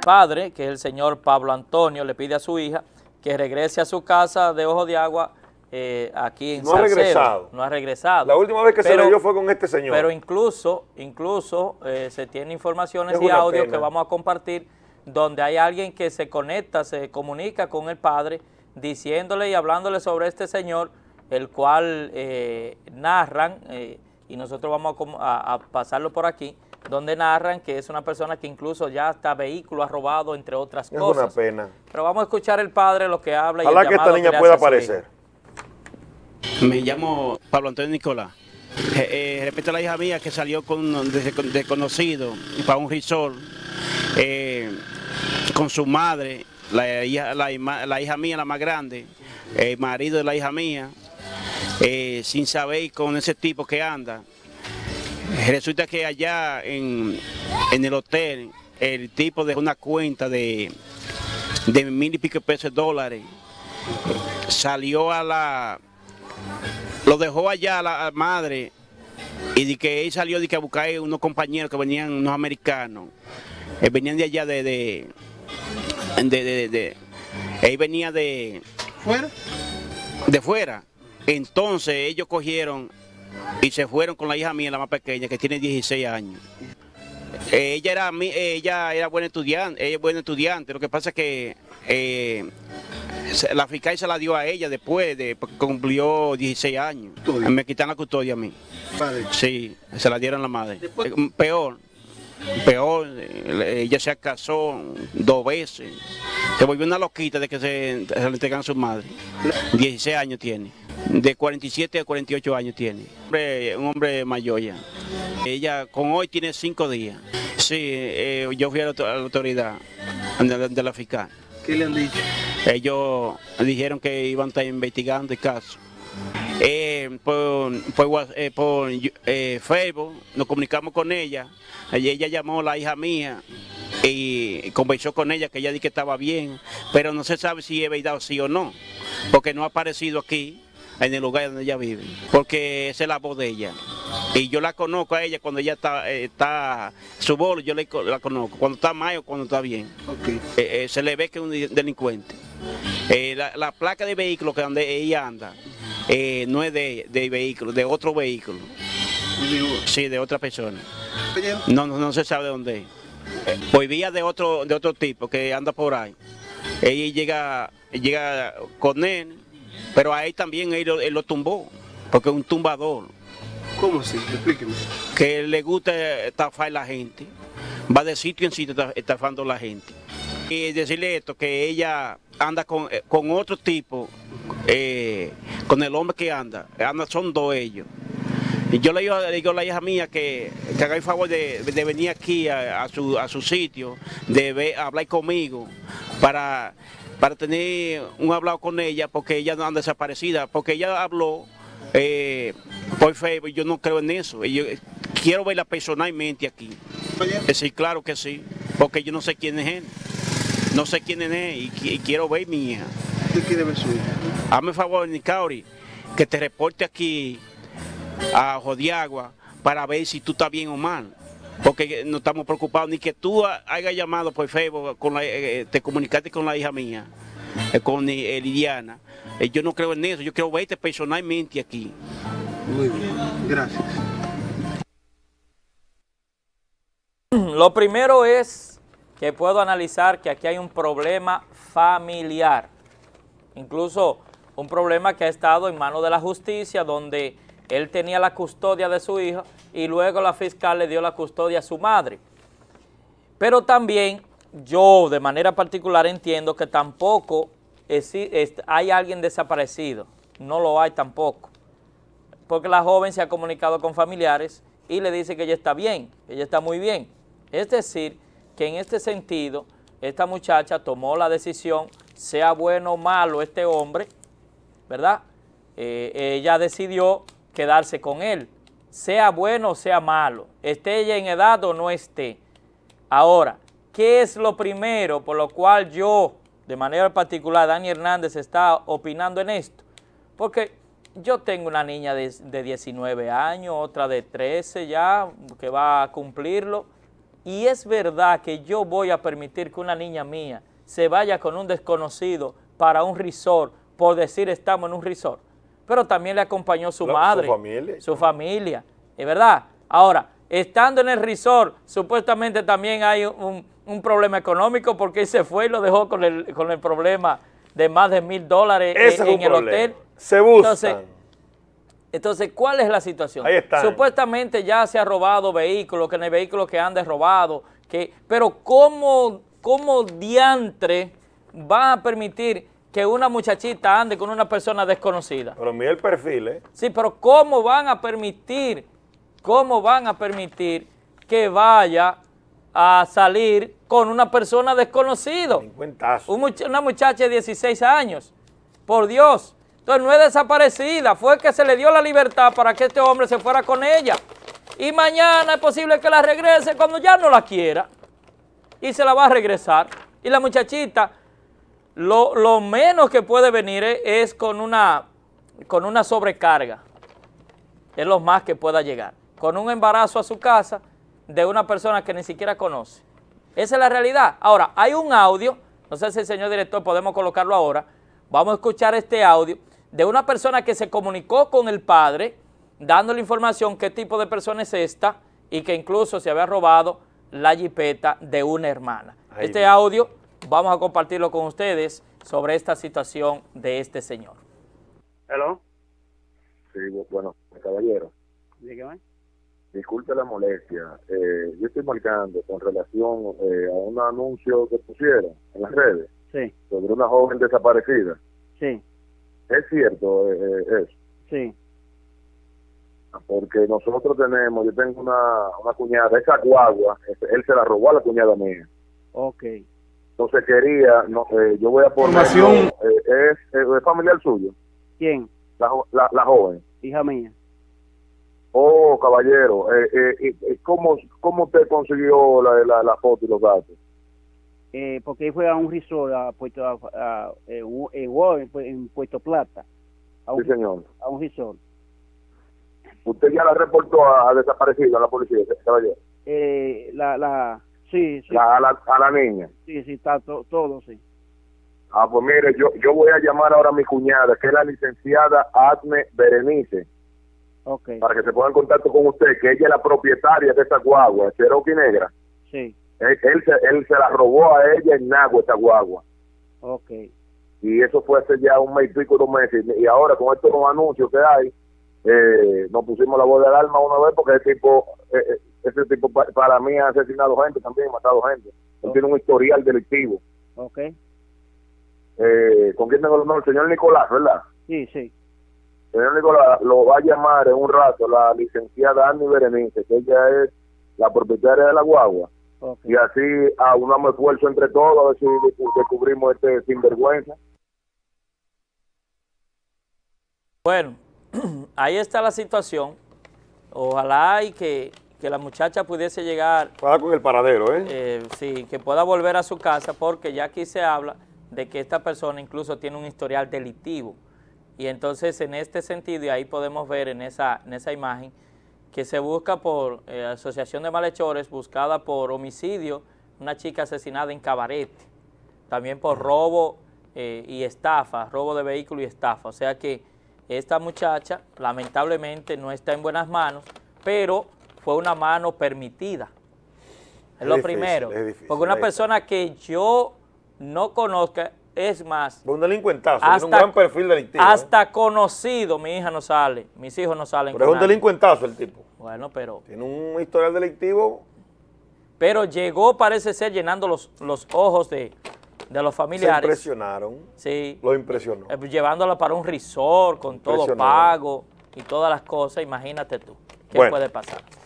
padre, que es el señor Pablo Antonio, le pide a su hija que regrese a su casa de Ojo de Agua aquí en Salcedo. No ha regresado. No ha regresado. La última vez que se le dio fue con este señor. Pero incluso se tienen informaciones y audios que vamos a compartir donde hay alguien que se conecta, se comunica con el padre diciéndole y hablándole sobre este señor, el cual narran, y nosotros vamos a pasarlo por aquí, donde narran que es una persona que incluso ya hasta vehículo ha robado, entre otras cosas. Es una pena. Pero vamos a escuchar el padre lo que habla. Ojalá y el que esta niña pueda aparecer. Me llamo Pablo Antonio Nicolás. Respecto a la hija mía que salió con un desconocido para un resort con su madre, la hija mía, la más grande, el marido de la hija mía, sin saber con ese tipo que anda. Resulta que allá en el hotel el tipo dejó una cuenta de 1,000 y pico pesos de dólares. Salió lo dejó allá a la madre y de que él salió a buscar unos compañeros que venían, unos americanos. Venían de allá él venía ¿Fuera? De fuera. Entonces ellos cogieron y se fueron con la hija mía, la más pequeña, que tiene 16 años. Ella era buena estudiante, lo que pasa es que la fiscal se la dio a ella después de porque cumplió 16 años. Me quitan la custodia a mí. Vale. Sí, se la dieron a la madre. Peor, ella se casó 2 veces. Se volvió una loquita de que se le entregan a su madre. 16 años tiene. De 47 a 48 años tiene. Un hombre mayor ya. Ella con hoy tiene 5 días. Sí, yo fui a la autoridad de la fiscal. ¿Qué le han dicho? Ellos dijeron que iban a estar investigando el caso. Por Facebook nos comunicamos con ella. Ella llamó a la hija mía y conversó con ella que ella dijo que estaba bien, pero no se sabe si es verdad o sí o no, porque no ha aparecido aquí en el lugar donde ella vive, porque esa es la voz de ella. Y yo la conozco a ella cuando ella está su voz, yo la conozco, cuando está mal o cuando está bien. Okay. Se le ve que es un delincuente. La placa de vehículo que donde ella anda no es de vehículo, de otro vehículo. Sí, de otra persona. No se sabe de dónde es. Por vía de otro tipo que anda por ahí. Ella llega con él, pero a él también él lo tumbó, porque es un tumbador. ¿Cómo así? Explíqueme. Que le gusta estafar a la gente, va de sitio en sitio estafando a la gente. Y decirle esto, que ella anda con otro tipo, con el hombre que anda son 2 ellos. Y yo le digo a la hija mía que haga el favor de venir aquí a su sitio, de hablar conmigo, para tener un hablado con ella, porque ella no anda desaparecida, porque ella habló por Facebook, yo no creo en eso. Yo quiero verla personalmente aquí. Sí, claro que sí, porque yo no sé quién es él. No sé quién es él y quiero ver mi hija. ¿Qué quiere ver su hija? Hazme el favor, Nicauri, que te reporte aquí a Ojo de Agua para ver si tú estás bien o mal, porque no estamos preocupados, ni que tú hayas llamado por Facebook, te comunicaste con la hija mía, con Liliana. Yo no creo en eso, yo quiero verte personalmente aquí. Muy bien, gracias. Lo primero es que puedo analizar que aquí hay un problema familiar, incluso un problema que ha estado en manos de la justicia, donde él tenía la custodia de su hija y luego la fiscal le dio la custodia a su madre. Pero también yo de manera particular entiendo que tampoco hay alguien desaparecido, no lo hay tampoco, porque la joven se ha comunicado con familiares y le dice que ella está bien, que ella está muy bien. Es decir, que en este sentido, esta muchacha tomó la decisión, sea bueno o malo este hombre, ¿verdad? Ella decidió quedarse con él, sea bueno o sea malo, esté ella en edad o no esté. Ahora, ¿qué es lo primero por lo cual yo, de manera particular, Dani Hernández está opinando en esto? Porque yo tengo una niña de 19 años, otra de 13 ya, que va a cumplirlo, y es verdad que yo voy a permitir que una niña mía se vaya con un desconocido para un resort, por decir estamos en un resort, pero también le acompañó su madre, su familia, ¿es verdad? Ahora, estando en el resort, supuestamente también hay un problema económico porque él se fue y lo dejó con el problema de más de $1000 en el hotel. Se buscan. Entonces, ¿cuál es la situación? Ahí está. Supuestamente ya se ha robado vehículos, que en el vehículo que ande robado, pero ¿cómo diantre va a permitir que una muchachita ande con una persona desconocida? Pero mira el perfil, ¿eh? Sí, pero ¿cómo van a permitir que vaya a salir con una persona desconocida? Una muchacha de 16 años, por Dios. Entonces no es desaparecida, fue que se le dio la libertad para que este hombre se fuera con ella. Y mañana es posible que la regrese cuando ya no la quiera. Y se la va a regresar. Y la muchachita, lo menos que puede venir es con una sobrecarga. Es lo más que pueda llegar. Con un embarazo a su casa de una persona que ni siquiera conoce. Esa es la realidad. Ahora, hay un audio, no sé si el señor director podemos colocarlo ahora. Vamos a escuchar este audio de una persona que se comunicó con el padre, dándole información qué tipo de persona es esta y que incluso se había robado la jipeta de una hermana. Este audio vamos a compartirlo con ustedes sobre esta situación de este señor. ¿Hello? Sí, bueno, caballero. Dígame. Disculpe la molestia. Yo estoy marcando con relación a un anuncio que pusieron en las redes. Sí. Sobre una joven desaparecida. Sí. ¿Es cierto eso? Sí. Porque nosotros yo tengo una cuñada, esa guagua, él se la robó a la cuñada mía. Ok. Entonces yo voy a poner... ¿Es familiar suyo? ¿Quién? La joven. Hija mía. Oh, caballero, ¿cómo usted consiguió la foto y los datos? Porque él fue a un resort en Puerto Plata. Sí, señor. A un resort. ¿Usted ya la reportó a desaparecida a la policía, caballero? Sí. A la niña. Sí, está todo, sí. Pues mire, yo voy a llamar ahora a mi cuñada, que es la licenciada Adme Berenice. Okay. Para que se ponga en contacto con usted, que ella es la propietaria de esta guagua, Cherokee negra. Sí. Él se la robó a ella en Nagua, esta guagua. Ok. Y eso fue hace ya 1 mes y pico, 2 meses. Y ahora con estos anuncios que hay, nos pusimos la voz de alarma una vez porque ese tipo para mí ha asesinado gente también, matado gente. Él tiene un historial delictivo. Ok. ¿Con quién tengo el nombre? El señor Nicolás, ¿verdad? Sí. Señor Nicolás, lo va a llamar en un rato la licenciada Annie Berenice, que ella es la propietaria de la guagua. Okay. Y así aunamos esfuerzo entre todos a ver si descubrimos este sinvergüenza. Bueno, ahí está la situación. Ojalá y que la muchacha pudiese llegar... con el paradero, sí, que pueda volver a su casa, porque ya aquí se habla de que esta persona incluso tiene un historial delictivo. Y entonces en este sentido, y ahí podemos ver en esa imagen, que se busca por asociación de malhechores, buscada por homicidio, una chica asesinada en Cabarete, también por robo y estafa, robo de vehículo y estafa. O sea que esta muchacha lamentablemente no está en buenas manos, pero fue una mano permitida. Es lo primero. Porque una persona que yo no conozca, es más... Un delincuentazo, tiene un gran perfil delictivo. Hasta conocido, mi hija no sale, mis hijos no salen. Pero es un delincuentazo el tipo. Bueno, pero... Tiene un historial delictivo. Pero llegó, parece ser, llenando los ojos de los familiares. Se impresionaron. Sí. Lo impresionó. Llevándola para un resort con todo pago y todas las cosas, imagínate tú, ¿qué puede pasar?